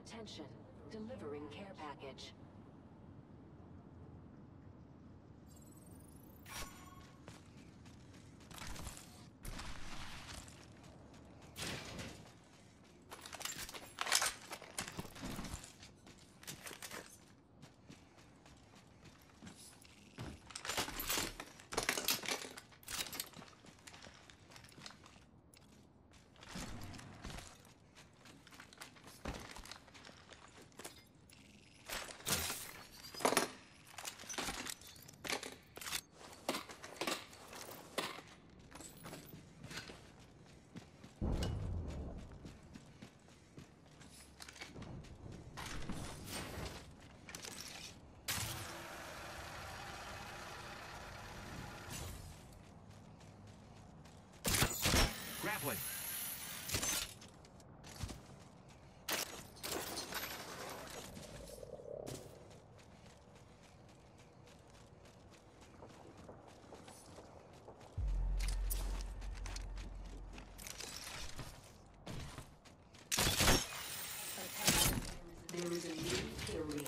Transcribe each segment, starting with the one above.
Attention, delivering care package. Grappling. There is a new kill leader.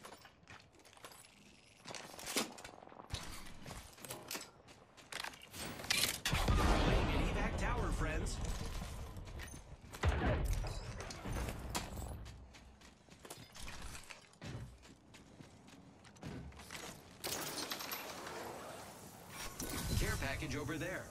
Playing an evac tower, friends. Care package over there.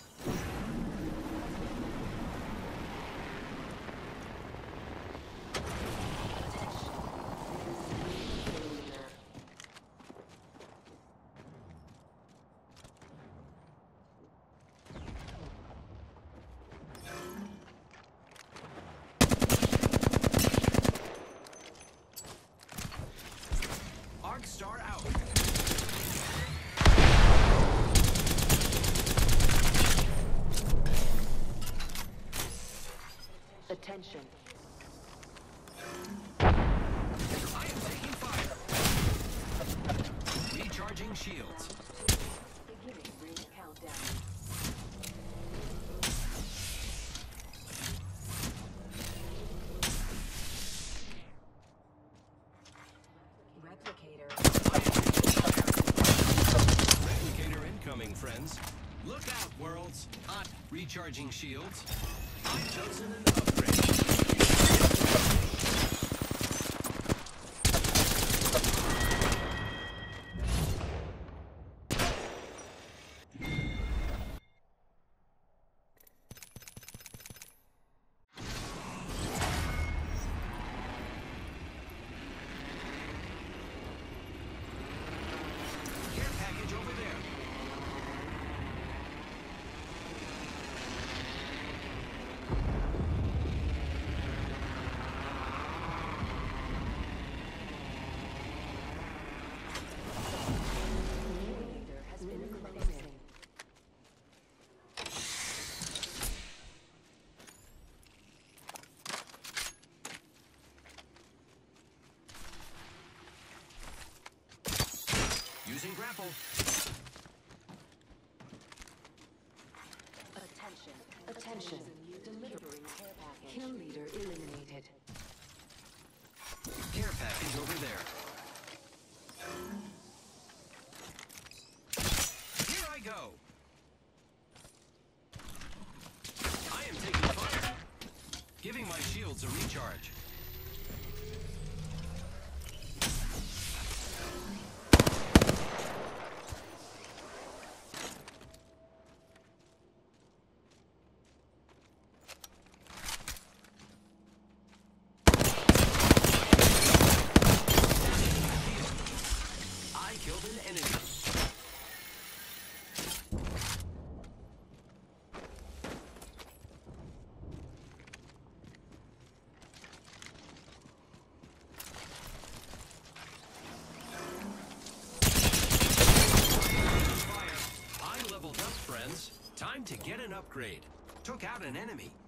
Star out. Attention. I am taking fire. Recharging shields. Beginning ring countdown. Replicator incoming, friends. Look out, worlds. I'm recharging shields. I've chosen an upgrade. Care package over there. Leader has been eliminated. Using grapple. Attention. Delivering care package. Kill leader eliminated. Care package over there. Here I go. I am taking fire. Giving my shields a recharge. I killed an enemy. Fire. I leveled up, friends. Time to get an upgrade. Took out an enemy.